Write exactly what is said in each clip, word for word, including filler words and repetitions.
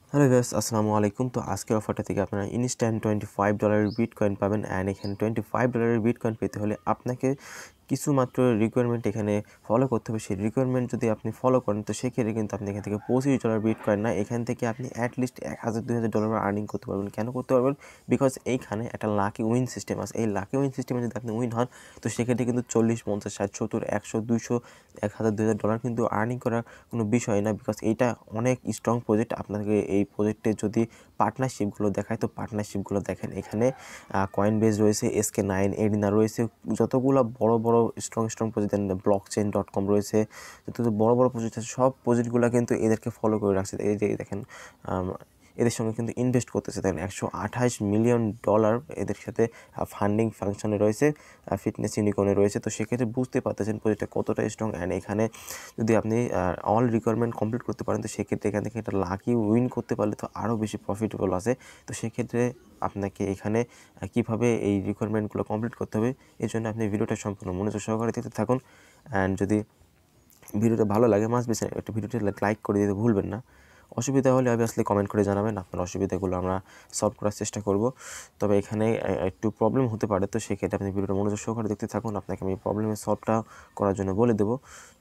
Hello viewers, আসসালামু আলাইকুম। তো আজকের অফারটা থেকে আপনারা ইনস্ট্যান্ট টোয়েন্টি ফাইভ ডলারের বিটকয়েন পাবেন। অ্যান্ড এখানে টোয়েন্টি ফাইভ ডলারের বিটকয়েন পেতে হলে আপনাকে কিছু মাত্র রিকোয়ারমেন্ট এখানে ফলো করতে হবে। সেই রিকোয়ারমেন্ট যদি আপনি ফলো করেন তো সেক্ষেত্রে কিন্তু আপনি এখান থেকে পঁচিশ ডলার বিটকয়েন না, এখান থেকে আপনি অ্যাটলিস্ট এক হাজার দুই হাজার ডলার আর্নিং করতে পারবেন। কেন করতে পারবেন? বিকজ এইখানে একটা লাকি উইন সিস্টেম আছে। এই লাকি উইন সিস্টেমে যদি আপনি উইন হন তো সেক্ষেত্রে কিন্তু চল্লিশ পঞ্চাশ ষাট সত্তর একশো দুইশো এক হাজার দুই হাজার ডলার কিন্তু আর্নিং করার কোনো বিষয় না। বিকজ এইটা অনেক স্ট্রং প্রজেক্ট। আপনাকে এই প্রজেক্টে যদি পার্টনারশিপগুলো দেখায় তো পার্টনারশিপগুলো দেখেন, এখানে কয়েন বেস রয়েছে, এসকে নাইন এরিনা রয়েছে, যতগুলো বড় বড় strong strong project, blockchain dot com রয়েছে, যত বড় বড় প্রজেক্ট আছে সব প্রজেক্টগুলো কিন্তু এদেরকে ফলো করে রাখছে। এই যে দেখেন এদের সঙ্গে কিন্তু ইনভেস্ট করতেছে, দেখেন একশো আঠাশ মিলিয়ন ডলার এদের সাথে ফান্ডিং ফাংশনে রয়েছে, ফিটনেস ইউনিকর্নে রয়েছে। তো সেক্ষেত্রে বুঝতে পারতেছেন প্রজেক্টটা কতটা স্ট্রং। অ্যান্ড এখানে যদি আপনি অল রিকোয়ারমেন্ট কমপ্লিট করতে পারেন তো সেক্ষেত্রে এখান থেকে একটা লাকি উইন করতে পারলে তো আরও বেশি প্রফিটেবল আছে। তো সেক্ষেত্রে আপনাকে এখানে কীভাবে এই রিকোয়ারমেন্টগুলো কমপ্লিট করতে হবে এই জন্য আপনি ভিডিওটা সম্পূর্ণ মনোযোগ সহকারে দেখতে থাকুন। অ্যান্ড যদি ভিডিওটা ভালো লাগে মাস্ট বি একটা ভিডিওটা লাইক করে দিতে ভুলবেন না। অসুবিধা হলে অবভিয়াসলি কমেন্ট করে জানাবেন, আপনার অসুবিধাগুলো আমরা সলভ করার চেষ্টা করব। তবে এখানে একটু প্রবলেম হতে পারে, তো সেক্ষেত্রে আপনি ভিডিওটা মনোযোগ সহকারে দেখতে থাকুন, আপনাকে আমি প্রবলেমের সলভটা করার জন্য বলে দেবো।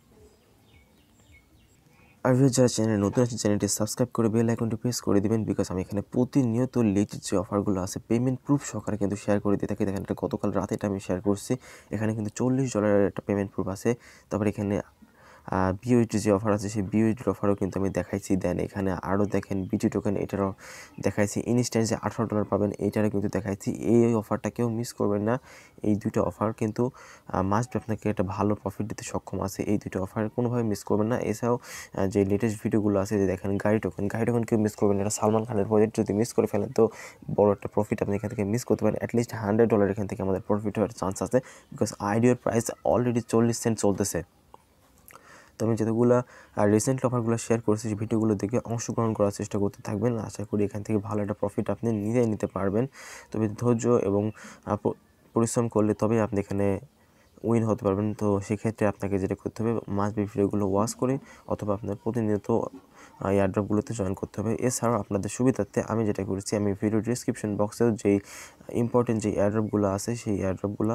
আর যারা চ্যানেলে নতুন আছে চ্যানেলটি সাবস্ক্রাইব করে বেল আইকনটি প্রেস করে দিবেন, বিকজ আমি এখানে প্রতিনিয়ত লেটেস্ট যে অফারগুলো আছে পেমেন্ট প্রুফ সহকারে কিন্তু শেয়ার করে দিয়ে থাকি। দেখেন এটা গতকাল রাতে এটা আমি শেয়ার করছি, এখানে কিন্তু চল্লিশ ডলারের একটা পেমেন্ট প্রুফ আছে। তারপরে এখানে বিওইটি যে অফার আছে সেই বিওইটির অফারও কিন্তু আমি দেখাইছি। দেন এখানে আরও দেখেন বিটি টোকেন, এটারও দেখাইছি। ইনস্ট্যান্ট যে আঠারো ডলার পাবেন এইটারও কিন্তু দেখাইছি। এই অফারটা কেউ মিস করবেন না। এই দুটো অফার কিন্তু মাস্ট আপনাকে একটা ভালো প্রফিট দিতে সক্ষম আছে। এই দুটো অফার কোনোভাবে মিস করবেন না। এছাড়াও যে লেটেস্ট ভিডিওগুলো আছে যে দেখেন গাড়ি টোকেন, গাড়ি টোকেন কেউ মিস করবেন না। এটা সালমান খানের প্রজেক্ট, যদি মিস করে ফেলেন তো বড় একটা প্রফিট আপনি এখান থেকে মিস করতে পারেন। অ্যাটলিস্ট হান্ড্রেড ডলার এখান থেকে আমাদের প্রফিট হওয়ার চান্স আছে, বিকজ আইডিওর প্রাইস অলরেডি চল্লিশ সেন্ট চলতেছে। তো আমি যতগুলো রিসেন্ট অফারগুলো শেয়ার করেছি সেই ভিডিওগুলো দেখে অংশগ্রহণ করার চেষ্টা করতে থাকবেন। আশা করি এখান থেকে ভালো একটা প্রফিট আপনি নিজেই নিতে পারবেন। তবে ধৈর্য এবং পরিশ্রম করলে তবে আপনি এখানে উইন হতে পারবেন। তো সেক্ষেত্রে আপনাকে যেটা করতে হবে মাস্ট বি ভিডিওগুলো ওয়াচ করে অথবা আপনার প্রতিনিয়ত এয়ারড্রপগুলোতে জয়েন করতে হবে। এছাড়াও আপনাদের সুবিধার্থে আমি যেটা করেছি, আমি ভিডিও ডিসক্রিপশন বক্সেও যেই ইম্পর্টেন্ট যে এয়ারড্রপগুলো আছে সেই এয়ারড্রপগুলো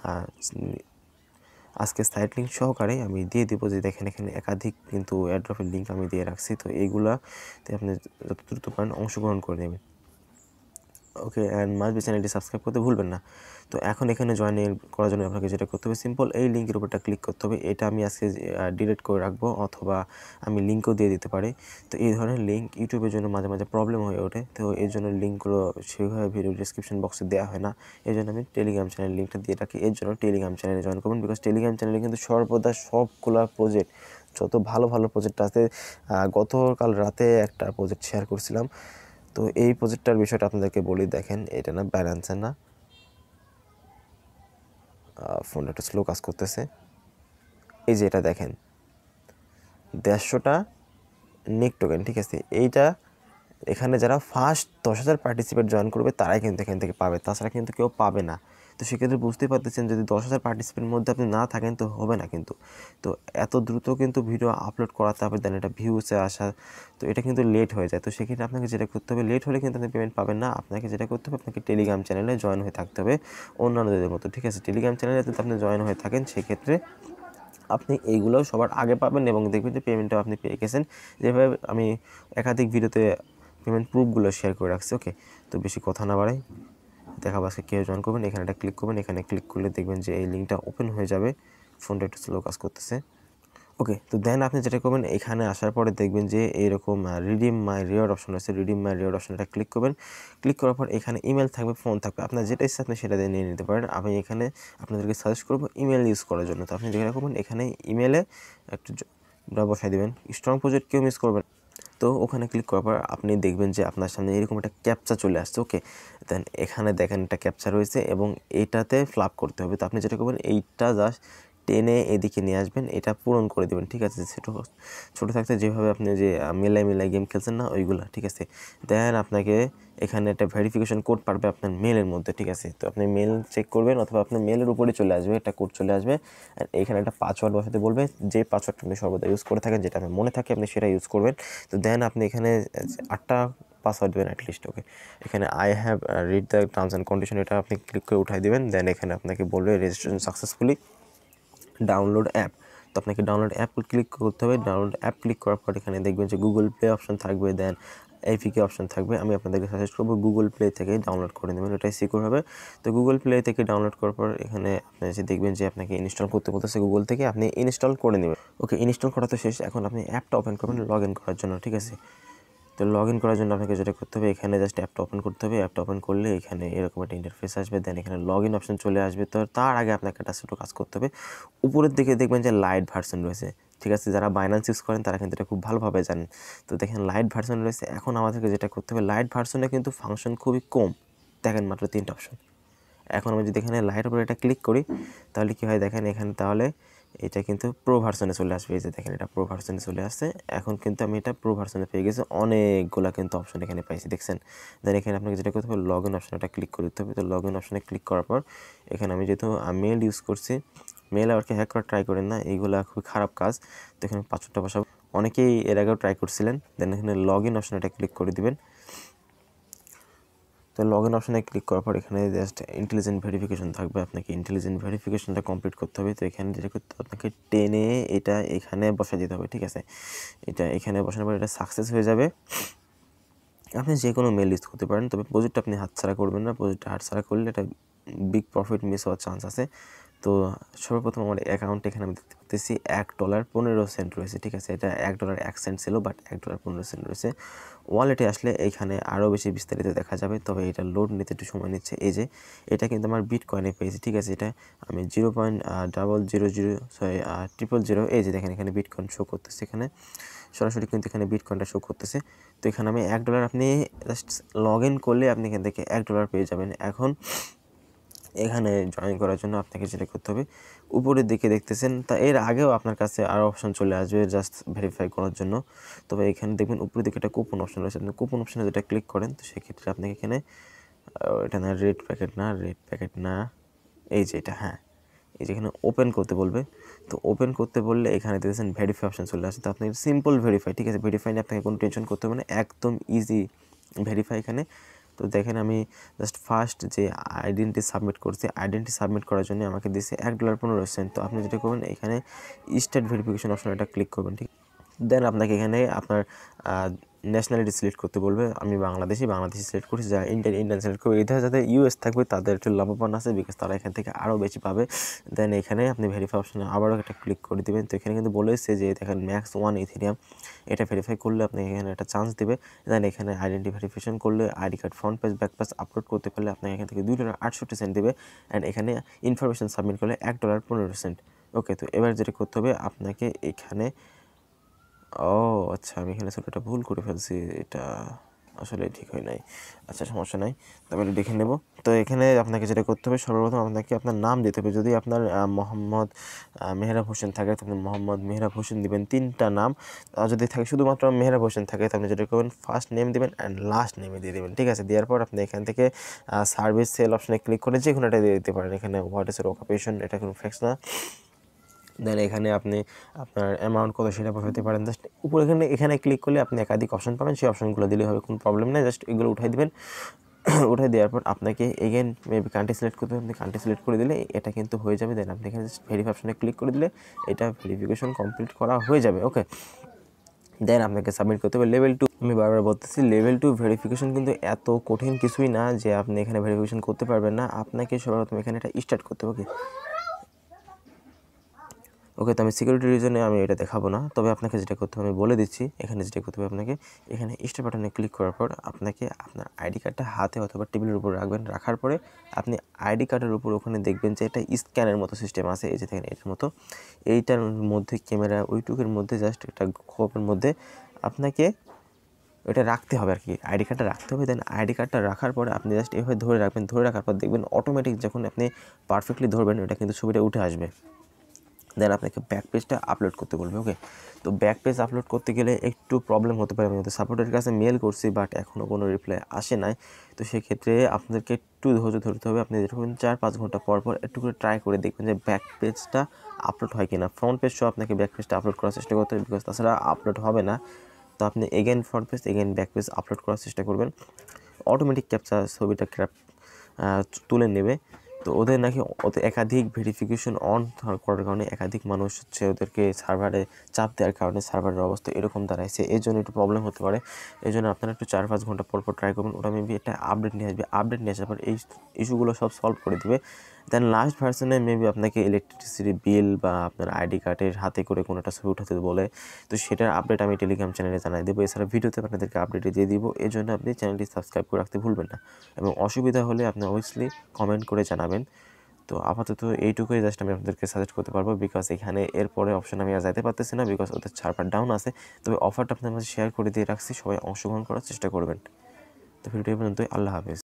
আজকে সাইট লিঙ্ক সহকারে আমি দিয়ে দেবো। যে দেখেন এখানে একাধিক কিন্তু এয়ারড্রপের লিঙ্ক আমি দিয়ে রাখছি, তো এইগুলাতে আপনি যত দ্রুত পারেন অংশগ্রহণ করে নেবেন। ওকে, অ্যান্ড মাস্ট বি চ্যানেলটি সাবস্ক্রাইব করতে ভুলবেন না। তো এখন এখানে জয়েন করার জন্য আপনাকে যেটা করতে হবে সিম্পল এই লিঙ্কের উপরটা ক্লিক করতে হবে। এটা আমি আজকে ডিলিট করে রাখবো অথবা আমি লিঙ্কও দিয়ে দিতে পারি। তো এই ধরনের লিঙ্ক ইউটিউবের জন্য মাঝে মাঝে প্রবলেম হয়ে ওঠে, তো এই জন্য লিঙ্কগুলো সেভাবে ভিডিও ডিসক্রিপশন বক্সে দেওয়া হয় না। এই জন্য আমি টেলিগ্রাম চ্যানেল লিঙ্কটা দিয়ে রাখি। এর জন্য টেলিগ্রাম চ্যানেলে জয়েন করবেন, বিকজ টেলিগ্রাম চ্যানেলে কিন্তু সর্বদা সবগুলো প্রজেক্ট যত ভালো ভালো প্রজেক্ট আছে, গতকাল রাতে একটা প্রজেক্ট শেয়ার করছিলাম। তো এই প্রজেক্টটার বিষয়টা আপনাদেরকে বলি, দেখেন এটা না ব্যালেন্সের না, ফোনটা একটু স্লো কাজ করতেছে। এই যে এটা দেখেন দেড়শোটা নিক টোকেন, ঠিক আছে। এইটা এখানে যারা ফার্স্ট দশ হাজার পার্টিসিপেট জয়েন করবে তারাই কিন্তু এখান থেকে পাবে, তাছাড়া কিন্তু কেউ পাবে না। তো সেক্ষেত্রে বুঝতেই পারতেছেন যদি দশ হাজার পার্টিসিপেন্টের মধ্যে আপনি না থাকেন তো হবে না কিন্তু। তো এত দ্রুত কিন্তু ভিডিও আপলোড করাতে হবে, দেন এটা ভিউসে আসা, তো এটা কিন্তু লেট হয়ে যায়। তো সেক্ষেত্রে আপনাকে যেটা করতে হবে, লেট হলে কিন্তু আপনি পেমেন্ট পাবেন না। আপনাকে যেটা করতে হবে আপনাকে টেলিগ্রাম চ্যানেলে জয়েন হয়ে থাকতে হবে অন্যান্যদের মতো, ঠিক আছে। টেলিগ্রাম চ্যানেলে যদি আপনি জয়েন হয়ে থাকেন সেক্ষেত্রে আপনি এইগুলোও সবার আগে পাবেন এবং দেখবেন যে পেমেন্টটাও আপনি পেয়ে গেছেন। যেভাবে আমি একাধিক ভিডিওতে পেমেন্ট প্রুফগুলো শেয়ার করে রাখছি। ওকে, তো বেশি কথা না বাড়াই দেখাবো আজকে কেউ জয়েন করবেন। এখানে একটা ক্লিক করবেন, এখানে ক্লিক করলে দেখবেন যে এই লিঙ্কটা ওপেন হয়ে যাবে। ফোনটা একটু স্লো কাজ করতেছে। ওকে, তো দেন আপনি যেটা করবেন এখানে আসার পরে দেখবেন যে এইরকম রিডিম মাই রিওয়ার্ড অপশন আছে, রিডিম মাই রিওয়ার্ড অপশনটা ক্লিক করবেন। ক্লিক করার পর এখানে ইমেল থাকবে, ফোন থাকবে, আপনার যেটা ইচ্ছা আপনি সেটা দিয়ে নিয়ে নিতে পারেন। আমি এখানে আপনাদেরকে সাজেস্ট করবো ইমেল ইউজ করার জন্য। তো আপনি যেটা করবেন এখানে ইমেলে একটু বসাই দেবেন, স্ট্রং প্রজেক্ট কেউ মিস করবেন। তো ওখানে ক্লিক করার পর আপনি দেখবেন যে আপনার সামনে এরকম একটা ক্যাপচা চলে আসছে। ওকে, দেন এখানে দেখেন একটা ক্যাপচা রয়েছে এবং এইটাতে ফ্লাপ করতে হবে। তো আপনি যেটা করবেন এইটা জাস্ট টেনে এদিকে নিয়ে আসবেন, এটা পূরণ করে দেবেন, ঠিক আছে। ছোটো ছোটো থাকতে যেভাবে আপনি যে মেলায় মেলায় গেম খেলছেন না ওইগুলো, ঠিক আছে। দেন আপনাকে এখানে একটা ভেরিফিকেশন কোড পারবে আপনার মেলের মধ্যে, ঠিক আছে। তো আপনি মেল চেক করবেন অথবা আপনার মেলের উপরে চলে আসবে, একটা কোড চলে আসবে। আর এখানে একটা পাসওয়ার্ড বসাতে বলবে, যে পাসওয়ার্ডটা আপনি সর্বদা ইউজ করে থাকেন, যেটা আপনার মনে থাকে আপনি সেটা ইউজ করবেন। তো দেন আপনি এখানে আটটা পাসওয়ার্ড দেবেন অ্যাটলিস্ট, ওকে। এখানে I have read the terms and condition, এটা আপনি ক্লিক করে উঠাই দেবেন। দেন এখানে আপনাকে বলবে রেজিস্ট্রেশন সাকসেসফুলি, ডাউনলোড অ্যাপ। তো আপনাকে ডাউনলোড অ্যাপ ক্লিক করতে হবে। ডাউনলোড অ্যাপ ক্লিক করার পর এখানে দেখবেন যে গুগল প্লে অপশন থাকবে, দেন এপিকে অপশন থাকবে। আমি আপনাদেরকে সাজেস্ট করবো গুগল প্লে থেকে ডাউনলোড করে নেবেন, এটাই সিকিউর হবে। তো গুগল প্লে থেকে ডাউনলোড করার পর এখানে আপনি যে দেখবেন যে আপনাকে ইনস্টল করতে বলতেছে গুগল থেকে, আপনি ইনস্টল করে নেবেন। ওকে, ইনস্টল করা তো শেষ। এখন আপনি অ্যাপটা ওপেন করবেন লগ ইন করার জন্য, ঠিক আছে। তো লগ ইন করার জন্য আপনাকে যেটা করতে হবে, এখানে জাস্ট অ্যাপটা ওপেন করতে হবে। অ্যাপটা ওপেন করলে এখানে এরকম একটা ইন্টারফেস আসবে, দেন এখানে লগ ইন অপশন চলে আসবে। তো তার আগে আপনাকে একটা ছোটো কাজ করতে হবে। উপরের দিকে দেখবেন যে লাইট ভার্সন রয়েছে, ঠিক আছে। যারা বাইন্যান্স ইউজ করেন তারা কিন্তু এটা খুব ভালোভাবে জানেন। তো দেখেন লাইট ভার্সন রয়েছে। এখন আমাদেরকে যেটা করতে হবে, লাইট ভার্সনে কিন্তু ফাংশন খুবই কম, দেখেন মাত্র তিনটা অপশন। এখন আমি যদি এখানে লাইটের উপরে এটা ক্লিক করি তাহলে কী হয় দেখেন, এখানে তাহলে এটা কিন্তু প্রো ভার্সনে চলে আসবে। এই যে দেখেন এটা প্রো ভার্সনে চলে আসছে। এখন কিন্তু আমি এটা প্রো ভার্সনে পেয়ে গেছি, অনেকগুলো কিন্তু অপশন এখানে পাইছি, দেখছেন। দেন এখানে আপনাকে যেটা করতে হবে, লগ ইন অপশনটা ক্লিক করতে হবে। তো লগ ইন অপশনে ক্লিক করার পর এখানে আমি যেহেতু মেল ইউজ করছি, মেল আবার কি হ্যাক করা ট্রাই করেন না, এইগুলো খুবই খারাপ কাজ। তো এখানে পাসওয়ার্ডটা বসাবো, অনেকেই এর আগেও ট্রাই করছিলেন। দেন এখানে লগ ইন অপশনটা ক্লিক করে দিবেন। তো লগ ইন অপশানে ক্লিক করার পর এখানে জাস্ট ইন্টেলিজেন্ট ভেরিফিকেশন থাকবে, আপনাকে ইন্টেলিজেন্ট ভেরিফিকেশনটা কমপ্লিট করতে হবে। তো এখানে যেটা করতে হবে, আপনাকে টেনে এটা এখানে বসা দিতে হবে, ঠিক আছে। এটা এখানে বসানোর পর এটা সাকসেস হয়ে যাবে। আপনি যে কোনো মেল ইউজ করতে পারেন, তবে প্রজেক্টটা আপনি হাতছাড়া করবেন না। প্রজেক্টটা হাতছাড়া করলে এটা বিগ প্রফিট মিস হওয়ার চান্স আছে। তো সর্বপ্রথম আমার অ্যাকাউন্টে এখানে আমি দেখতে পাচ্ছি এক ডলার পনেরো সেন্ট রয়েছে, ঠিক আছে। এটা এক ডলার এক সেন্ট ছিল, বাট এক ডলার পনেরো সেন্ট রয়েছে। ওয়ালেটে আসলে এইখানে আরও বেশি বিস্তারিত দেখা যাবে, তবে এটা লোড নিতে একটু সময় নিচ্ছে। এই যে এটা কিন্তু আমার বিটকয়েনে পেয়েছি, ঠিক আছে। এটা আমি zero point double zero zero sorry triple zero, এই যে দেখেন এখানে বিটকয়েন শো করতেছে, এখানে সরাসরি কিন্তু এখানে বিটকয়েনটা শো করতেছে। তো এখানে আমি এক ডলার, আপনি জাস্ট লগ ইন করলে আপনি এখান থেকে এক ডলার পেয়ে যাবেন। এখন এখানে জয়েন করার জন্য আপনাকে যেটা করতে হবে, উপরের দিকে দেখতেছেন, তা এর আগেও আপনার কাছে আরও অপশন চলে আসবে জাস্ট ভেরিফাই করার জন্য। তবে এখানে দেখবেন উপরের দিকে একটা কুপন অপশন রয়েছে, আপনি কুপন অপশনে যেটা ক্লিক করেন, তো সেক্ষেত্রে আপনাকে এখানে এটা না রেড প্যাকেট না রেড প্যাকেট না এই যে এটা, হ্যাঁ এই যে এখানে ওপেন করতে বলবে। তো ওপেন করতে বললে এখানে দেখেছেন ভেরিফাই অপশন চলে আসে। তো আপনি সিম্পল ভেরিফাই, ঠিক আছে। ভেরিফাই নিয়ে আপনাকে কোনো টেনশন করতে হবে না, একদম ইজি ভেরিফাই এখানে। তো দেখেন আমি জাস্ট ফার্স্ট যে আইডেন্টি সাবমিট করছি, আইডেন্টি সাবমিট করার জন্য আমাকে দিয়েছে এক ডলার পনেরো সেন্ট। তো আপনি যেটা করবেন, এখানে স্টেট ভেরিফিকেশন অপশন এটা ক্লিক করবেন, ঠিক। দেন আপনাকে এখানে আপনার ন্যাশনালিটি সিলেক্ট করতে বলবে। আমি বাংলাদেশি বাংলাদেশি সিলেক্ট করছি, যারা ইন্ডিয়ান ইন্ডিয়ান সিলেক্ট করবে। এদের যাদের ইউএস থাকবে তাদের একটু লাভবান আছে, বিকজ তারা এখান থেকে আরও বেশি পাবে। দেন এখানে আপনি ভেরিফাই অপশনে আবারও একটা ক্লিক করে দেবেন। তো এখানে কিন্তু বলেছে যে দেখেন ম্যাক্স ওয়ান ইথেরিয়াম, এটা ভেরিফাই করলে আপনি এখানে একটা চান্স দেবে। দেন এখানে আইডেন্টি ভেরিফিকেশন করলে ID card front page back page upload করতে পারলে আপনাকে এখান থেকে দুই ডলার আটষট্টি সেন্ট দেবে। অ্যান্ড এখানে ইনফরমেশন সাবমিট করলে এক ডলার পনেরো সেন্ট। ওকে, তো এবার যেটা করতে হবে, আপনাকে এখানে ও আচ্ছা, আমি এখানে ছোটো ভুল করে ফেলছি, এটা আসলে ঠিক হয় নাই। আচ্ছা সমস্যা নাই, তবে এটা দেখে নেব। তো এখানে আপনাকে যেটা করতে হবে, সর্বপ্রথম আপনাকে আপনার নাম দিতে হবে। যদি আপনার মোহাম্মদ মেহরাব হোসেন থাকে তো আপনি মোহাম্মদ মেহরাব হোসেন দিবেন, তিনটা নাম। আর যদি থাকে শুধুমাত্র মেহরাব হোসেন থাকে, তো আপনি যেটা করবেন ফার্স্ট নেম দিবেন অ্যান্ড লাস্ট নেমে দিয়ে দেবেন, ঠিক আছে। দেওয়ার পর আপনি এখান থেকে সার্ভিস সেল অপশনে ক্লিক করে যে কোনো একটা দিয়ে দিতে পারেন। এখানে হোয়াট ইজ ইউর অকুপেশন, এটা কোনো ফ্যাক্স না। দেন এখানে আপনি আপনার অ্যামাউন্ট কত সেটা বসাতে পারেন। জাস্ট উপরে এখানে এখানে ক্লিক করলে আপনি একাধিক অপশন পাবেন, সেই অপশনগুলো দিলে হবে, কোনো প্রবলেম নেই। জাস্ট এগুলো উঠাই দেবেন। উঠাই দেওয়ার পর আপনাকে এগেন মেবি কান্ট্রি সিলেক্ট করতে হবে, আপনি কান্ট্রি সিলেক্ট করে দিলে এটা কিন্তু হয়ে যাবে। দেন আপনি এখানে জাস্ট ভেরিফাই অপশনে ক্লিক করে দিলে এটা ভেরিফিকেশন কমপ্লিট করা হয়ে যাবে। ওকে, দেন আপনাকে সাবমিট করতে হবে লেভেল টু। আমি বারবার বলতেছি লেভেল টু ভেরিফিকেশন কিন্তু এত কঠিন কিছুই না যে আপনি এখানে ভেরিফিকেশন করতে পারবেন না। আপনাকে সর্বপ্রথম এখানে এটা স্টার্ট করতে হবে। ওকে, তো আমি সিকিউরিটি রিজনে আমি এটা দেখাবো না, তবে আপনাকে যেটা করতে হবে আমি বলে দিচ্ছি। এখানে যেটা করতে হবে, আপনাকে এখানে স্টার্ট বাটনে ক্লিক করার পর আপনাকে আপনার আইডি কার্ডটা হাতে অথবা টেবিলের উপর রাখবেন। রাখার পরে আপনি আইডি কার্ডের উপর ওখানে দেখবেন যে এটা স্ক্যানের মতো সিস্টেম আছে, এই যে দেখেন এটার মতো। এইটার মধ্যে ক্যামেরা ওইটুকের মধ্যে জাস্ট একটা খোপের মধ্যে আপনাকে ওইটা রাখতে হবে আর কি, আইডি কার্ডটা রাখতে হবে। দেন আইডি কার্ডটা রাখার পরে আপনি জাস্ট এভাবে ধরে রাখবেন। ধরে রাখার পর দেখবেন অটোমেটিক যখন আপনি পারফেক্টলি ধরবেন, এটা কিন্তু ছবিটা উঠে আসবে। দেন আপনাকে ব্যাক পেজটা আপলোড করতে বলবে। ওকে, তো ব্যাক পেজ আপলোড করতে গেলে একটু প্রবলেম হতে পারে। আমি ওদের সাপোর্টের কাছে মেল করছি, বাট এখনও কোনো রিপ্লাই আসে নাই। তো সেক্ষেত্রে আপনাদেরকে একটু ধৈর্য ধরতে হবে। আপনি যখন চার পাঁচ ঘন্টা পর পর একটু করে ট্রাই করে দেখবেন যে ব্যাক পেজটা আপলোড হয় কিনা। ফ্রন্ট পেজ সহ আপনাকে ব্যাক পেজটা আপলোড করার চেষ্টা করতে হবে, বিকজ তাছাড়া আপলোড হবে না। তো আপনি again front page again back page upload করার চেষ্টা করবেন। অটোমেটিক ক্যাপচা ছবিটা ক্র্যাপ তুলে নেবে। তো ওদের নাকি ওদের একাধিক ভেরিফিকেশন অন করার কারণে একাধিক মানুষ হচ্ছে ওদেরকে সার্ভারে চাপ দেওয়ার কারণে সার্ভারের অবস্থা এরকম দাঁড়াইছে। এই জন্য একটু প্রবলেম হতে পারে। এই জন্য আপনারা একটু চার পাঁচ ঘন্টা পর পর ট্রাই করবেন। ওটা মেবি একটা আপডেট নিয়ে আসবে। আপডেট নিয়ে আসার পর এই ইস্যুগুলো সব সলভ করে দেবে। দেন লাস্ট ভার্সনে মেবি আপনাকে ইলেকট্রিসিটি বিল বা আপনার আইডি কার্ডের হাতে করে কোনো একটা ছবি উঠাতে বলে। তো সেটার আপডেট আমি টেলিগ্রাম চ্যানেলে জানাই দেবো। এছাড়া ভিডিওতে আপনাদেরকে আপডেট দিয়ে দিব। এই জন্য আপনি চ্যানেলটি সাবস্ক্রাইব করে রাখতে ভুলবেন না, এবং অসুবিধা হলে আপনি অবভিয়াসলি কমেন্ট করে জানাবেন। তো আপাতত এইটুকুই জাস্ট আমি আপনাদেরকে সাজেস্ট করতে পারবো, বিকজ এখানে এরপরে অপশন আমি আর যাইতে পারতেছি না, বিকজ ওদের সার্ভার ডাউন আছে। তবে অফারটা আপনার মাঝে শেয়ার করে দিয়ে রাখছি, সবাই অংশগ্রহণ করার চেষ্টা করবেন। তো ভিডিও পর্যন্তই, আল্লাহ হাফেজ।